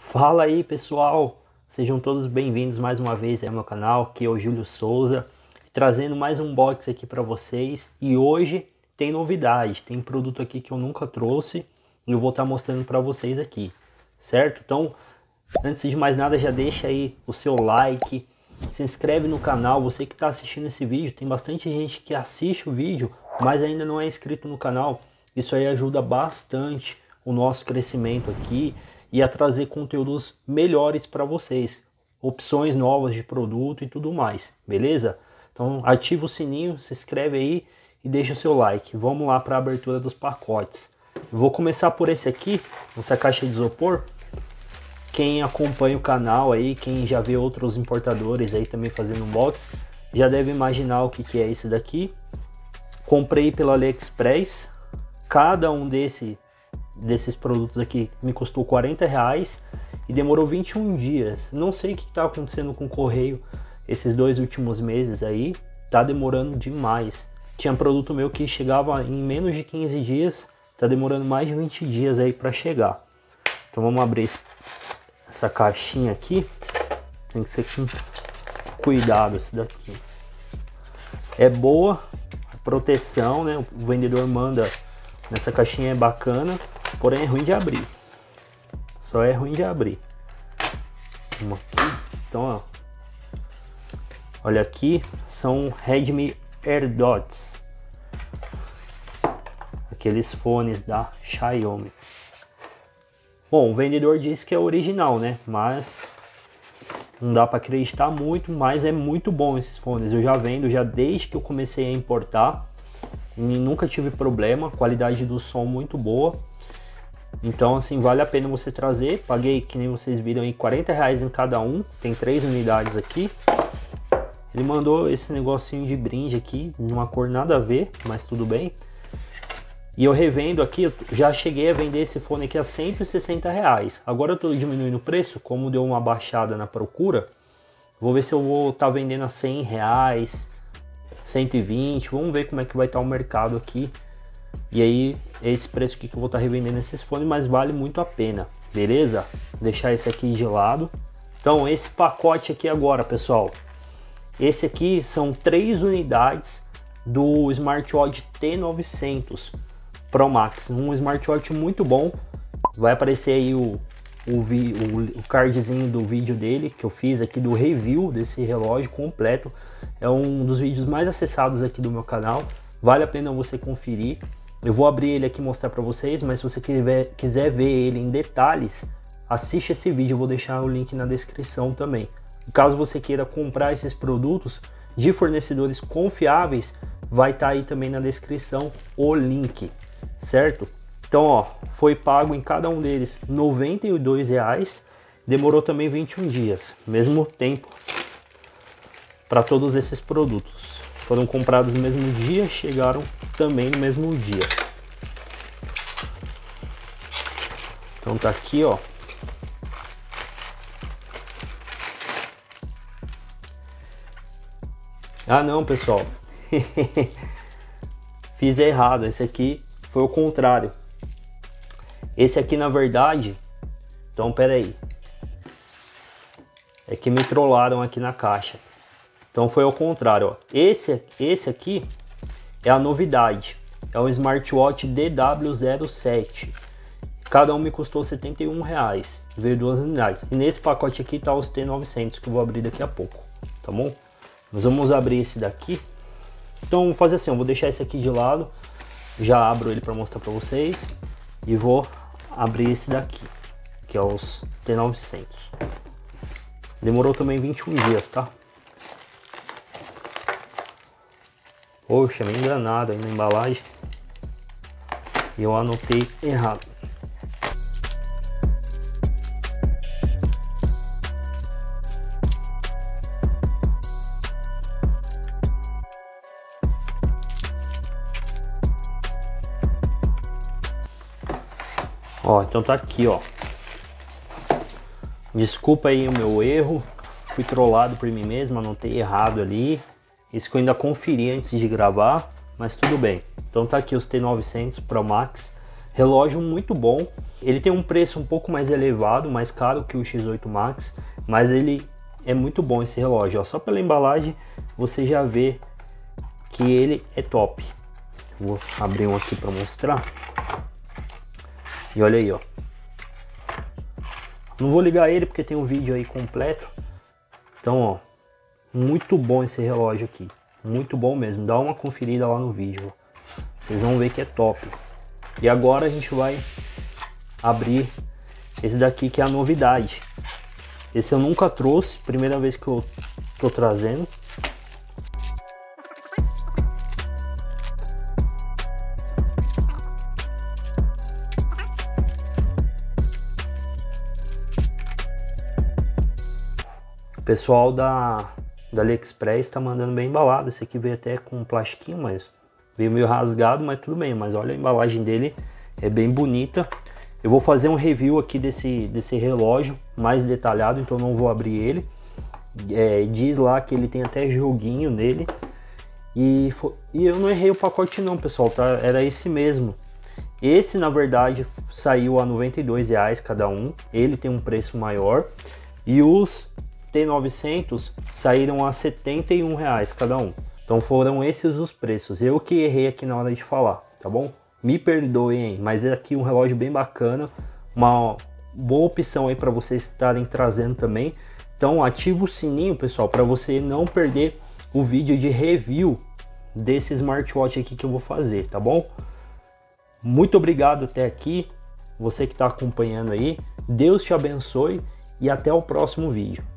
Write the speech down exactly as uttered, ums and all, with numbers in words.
Fala aí pessoal, sejam todos bem-vindos mais uma vez ao meu canal, aqui é o Júlio Souza, trazendo mais um box aqui para vocês. E hoje tem novidade, tem produto aqui que eu nunca trouxe e eu vou estar mostrando para vocês aqui, certo? Então, antes de mais nada, já deixa aí o seu like, se inscreve no canal. Você que está assistindo esse vídeo, tem bastante gente que assiste o vídeo, mas ainda não é inscrito no canal. Isso aí ajuda bastante o nosso crescimento aqui e a trazer conteúdos melhores para vocês, opções novas de produto e tudo mais, beleza? Então ativa o sininho, se inscreve aí e deixa o seu like. Vamos lá para a abertura dos pacotes. Eu vou começar por esse aqui, essa caixa de isopor. Quem acompanha o canal aí, quem já vê outros importadores aí também fazendo unboxing, já deve imaginar o que, que é esse daqui. Comprei pela AliExpress, cada um desse desses produtos aqui me custou quarenta reais e demorou vinte e um dias. Não sei o que está acontecendo com o correio esses dois últimos meses aí, tá demorando demais. Tinha produto meu que chegava em menos de quinze dias, tá demorando mais de vinte dias aí para chegar. Então vamos abrir esse, essa caixinha aqui, tem que ser com cuidado esse daqui. É boa a proteção, né? O vendedor manda nessa caixinha, é bacana, porém é ruim de abrir. Só é ruim de abrir. Vamos aqui. Então, ó, olha aqui, são Redmi AirDots, aqueles fones da Xiaomi. Bom, o vendedor disse que é original, né? Mas não dá para acreditar muito, mas é muito bom esses fones. Eu já vendo já desde que eu comecei a importar. E nunca tive problema, qualidade do som muito boa. Então assim, vale a pena você trazer. Paguei, que nem vocês viram aí, quarenta reais em cada um. Tem três unidades aqui. Ele mandou esse negocinho de brinde aqui, numa cor nada a ver, mas tudo bem. E eu revendo aqui, eu já cheguei a vender esse fone aqui a cento e sessenta reais. Agora eu tô diminuindo o preço, como deu uma baixada na procura. Vou ver se eu vou estar tá vendendo a cem reais, cento e vinte, vamos ver como é que vai estar o mercado aqui. E aí, esse preço aqui que eu vou estar revendendo esses fones, mas vale muito a pena, beleza? Vou deixar esse aqui de lado. Então, esse pacote aqui agora, pessoal. Esse aqui são três unidades do Smartwatch T novecentos Pro Max. Um smartwatch muito bom. Vai aparecer aí o, o, o, o cardzinho do vídeo dele, que eu fiz aqui do review desse relógio completo. É um dos vídeos mais acessados aqui do meu canal, vale a pena você conferir. Eu vou abrir ele aqui e mostrar para vocês, mas se você quiser, quiser ver ele em detalhes, assiste esse vídeo, eu vou deixar o link na descrição também. E caso você queira comprar esses produtos de fornecedores confiáveis, vai estar aí também na descrição o link, certo? Então ó, foi pago em cada um deles noventa e dois reais, demorou também vinte e um dias, mesmo tempo para todos esses produtos. Foram comprados no mesmo dia, chegaram também no mesmo dia. Então tá aqui, ó. Ah não, pessoal. Fiz errado, esse aqui foi o contrário. Esse aqui na verdade, então pera aí. É que me trollaram aqui na caixa. Então foi ao contrário, ó. Esse, esse aqui é a novidade, é o Smartwatch D W zero sete. Cada um me custou setenta e um reais, veio duas unidades. E nesse pacote aqui tá os T novecentos que eu vou abrir daqui a pouco, tá bom? Nós vamos abrir esse daqui. Então vou fazer assim, eu vou deixar esse aqui de lado, já abro ele para mostrar para vocês e vou abrir esse daqui, que é os T novecentos. Demorou também vinte e um dias, tá? Poxa, me enganado aí na embalagem. E eu anotei errado. Ó, então tá aqui, ó. Desculpa aí o meu erro. Fui trollado por mim mesmo, anotei errado ali. Isso que eu ainda conferi antes de gravar, mas tudo bem. Então tá aqui os T novecentos Pro Max. Relógio muito bom. Ele tem um preço um pouco mais elevado, mais caro que o X oito Max, mas ele é muito bom esse relógio. Ó, só pela embalagem você já vê que ele é top. Vou abrir um aqui para mostrar. E olha aí, ó. Não vou ligar ele porque tem um vídeo aí completo. Então, ó, muito bom esse relógio aqui. Muito bom mesmo. Dá uma conferida lá no vídeo. Vocês vão ver que é top. E agora a gente vai abrir esse daqui que é a novidade. Esse eu nunca trouxe, primeira vez que eu tô trazendo. O pessoal da, da AliExpress tá mandando bem embalado. Esse aqui veio até com um plastiquinho, mas veio meio rasgado, mas tudo bem. Mas olha a embalagem dele, é bem bonita. Eu vou fazer um review aqui desse, desse relógio mais detalhado, então não vou abrir ele. É, diz lá que ele tem até joguinho nele. E, foi, e eu não errei o pacote não, pessoal, tá? Era esse mesmo. Esse, na verdade, saiu a noventa e dois reais cada um. Ele tem um preço maior. E os T novecentos saíram a setenta e um reais cada um. Então foram esses os preços. Eu que errei aqui na hora de falar, tá bom? Me perdoem aí, mas é aqui um relógio bem bacana, uma boa opção aí para vocês estarem trazendo também. Então ativa o sininho, pessoal, para você não perder o vídeo de review desse smartwatch aqui que eu vou fazer, tá bom? Muito obrigado até aqui, você que está acompanhando aí. Deus te abençoe e até o próximo vídeo.